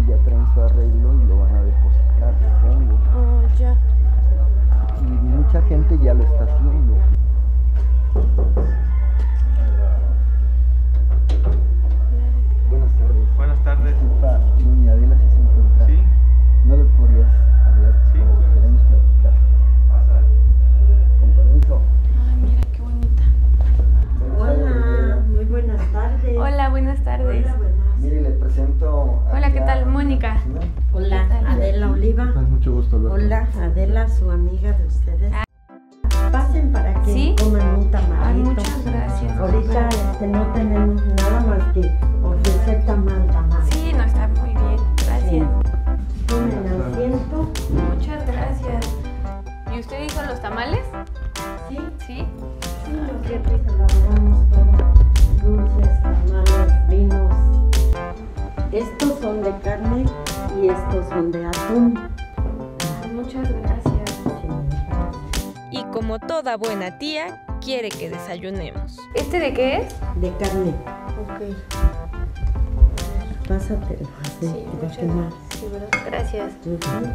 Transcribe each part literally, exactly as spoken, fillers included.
ya traen su arreglo y lo van a depositar, supongo. Oh, ya. Y mucha gente ya lo está haciendo. Buenas tardes. Buenas tardes. Disculpa, doña Adela, si se encuentra. Sí. ¿No le podrías hablar? Sí. O queremos platicar. Con permiso. Ay, mira qué bonita. Hola, muy buenas tardes. Hola, buenas tardes. Hola, buenas. Mire, le presento a Hola, ¿qué la- tal? Mónica. Hola, ¿Qué tal? Adela Oliva. Mucho gusto, Alberto. Hola, Adela, su amiga de ustedes. Pasen para que ¿Sí? coman un tamalito. Ay, muchas gracias. Ahorita este, no tenemos nada más que ofrecer tamal, tamal. Sí, no, está muy bien. Gracias. Tomen asiento. Muchas gracias. ¿Y usted hizo los tamales? Sí, Sí. sí, nosotros elaboramos todo. Dulces, tamales, vinos. Estos son de carne y estos son de atún. Muchas gracias. Sí, gracias. Y como toda buena tía, quiere que desayunemos. ¿Este de qué es? De carne. Ok. Pásatelo así, Sí, de muchas quemar. sí, ¿verdad? Gracias. Ujú.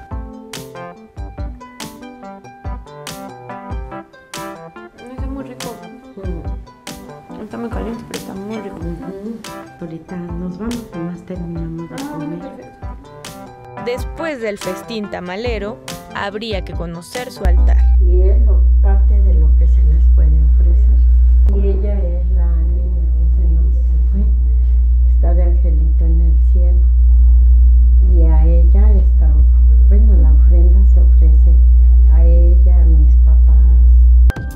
No, está muy rico. Ujú. Está muy caliente, pero está muy rico. Ujú. Ahorita nos vamos, nomás terminamos de Ah, bueno, comer. perfecto. Después del festín tamalero, habría que conocer su altar. Y es lo- parte de lo que se les puede ofrecer. Y ella es la niña que se nos fue. Está de angelito en el cielo. Y a ella está, bueno, la ofrenda se ofrece a ella, a mis papás.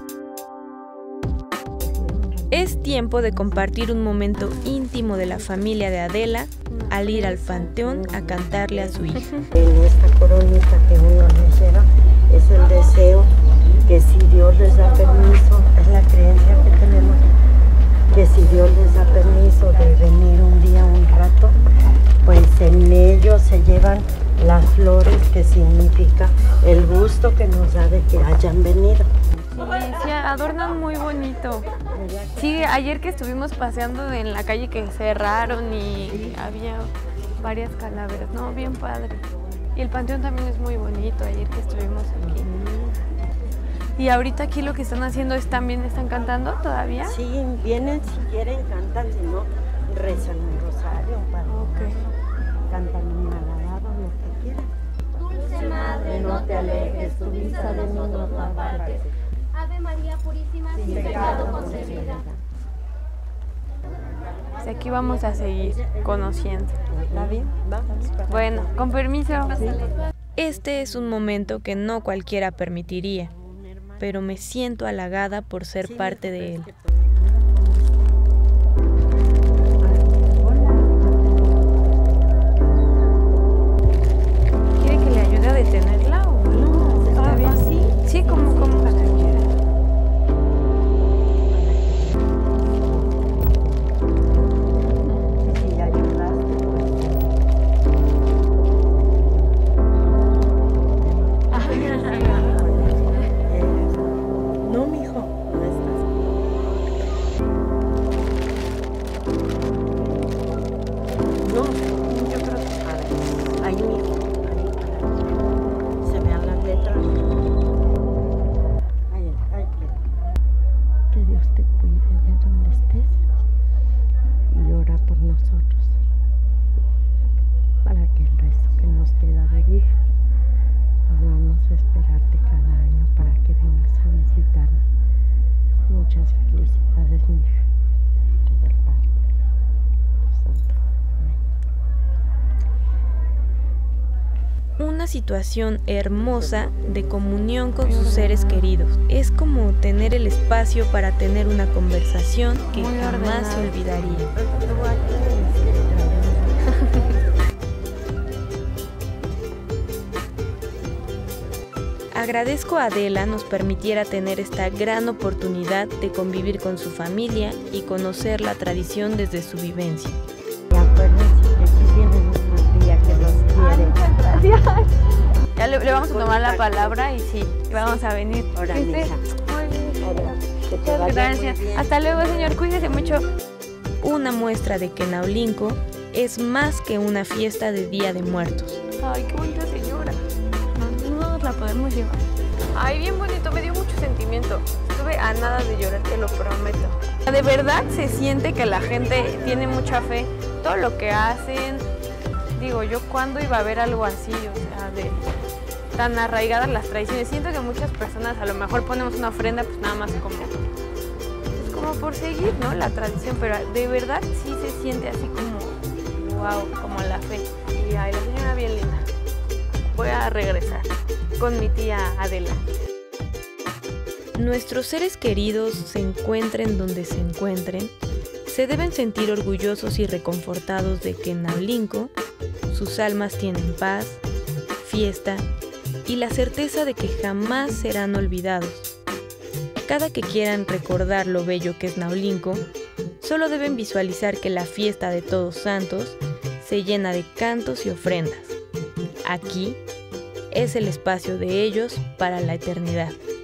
Es tiempo de compartir un momento íntimo de la familia de Adela al ir al panteón a cantarle a su hija. En esta coronita que uno les lleva es el deseo que si Dios les da permiso, es la creencia que tenemos, que si Dios les da permiso de venir un día, un rato, pues en ellos se llevan las flores, que significa el gusto que nos da de que hayan venido. Sí, sí, adornan muy bonito. Sí, ayer que estuvimos paseando en la calle que cerraron y había varias calaveras. No, bien padre. Y el panteón también es muy bonito, ayer que estuvimos aquí. Y ahorita aquí lo que están haciendo es también, ¿están cantando todavía? Sí, vienen si quieren, cantan, si no, rezan un rosario, para Ok. cantan un alabado, lo que quieran. Dulce Madre, No te alejes, tu vista de mí no te apartes. Ave María Purísima, sin pecado concebida. Pues aquí vamos a seguir conociendo. ¿Está bien? Vamos. para- Bueno, con permiso. Este es un momento que no cualquiera permitiría, pero me siento halagada por ser parte de él. ¿Quiere que le ayude a detenerla o algo? ¿Está bien? Sí. Sí, como, como para que quiera. Si ayudaste, pues. No, mijo, no estás. No, yo creo que a ver, ahí mijo, ahí para que se vean las letras. Ahí, ahí queda. Que Dios te cuide allá donde estés y ora por nosotros para que el resto que nos queda de vida podamos esperarte cada año para que vengas a visitarnos. Muchas felicidades, mi hija. Del Padre, del Santo. Amén. Una situación hermosa de comunión con sus seres queridos. Es como tener el espacio para tener una conversación que Muy jamás ordenado. se olvidaría. Agradezco a Adela nos permitiera tener esta gran oportunidad de convivir con su familia y conocer la tradición desde su vivencia. Y acuérdense que aquí tienen una tía que los quiere. Muchas gracias. Ya le, le vamos a tomar la palabra y sí, vamos a venir. Ahora, Que esté mija. muy bien. Ahora, que te Muchas vaya muy gracias. bien. Hasta luego, señor. Cuídese mucho. Una muestra de que en Aulinco es más que una fiesta de Día de Muertos. Ay, qué bonita señora. No, no nos la podemos llevar. Ay, bien bonito, me dio mucho sentimiento. Estuve a nada de llorar, te lo prometo. De verdad se siente que la gente tiene mucha fe. Todo lo que hacen, digo, yo cuándo iba a ver algo así, o sea, de tan arraigadas las tradiciones. Siento que muchas personas a lo mejor ponemos una ofrenda, pues nada más como, pues como por seguir, ¿no? La tradición, pero de verdad sí se siente así como, wow, como la fe. Y ay, la señora bien linda. Voy a regresar con mi tía Adela. Nuestros seres queridos se encuentren donde se encuentren, se deben sentir orgullosos y reconfortados de que en Nablinco sus almas tienen paz, fiesta y la certeza de que jamás serán olvidados. Cada que quieran recordar lo bello que es Nablinco, solo deben visualizar que la fiesta de Todos Santos se llena de cantos y ofrendas. Aquí es el espacio de ellos para la eternidad.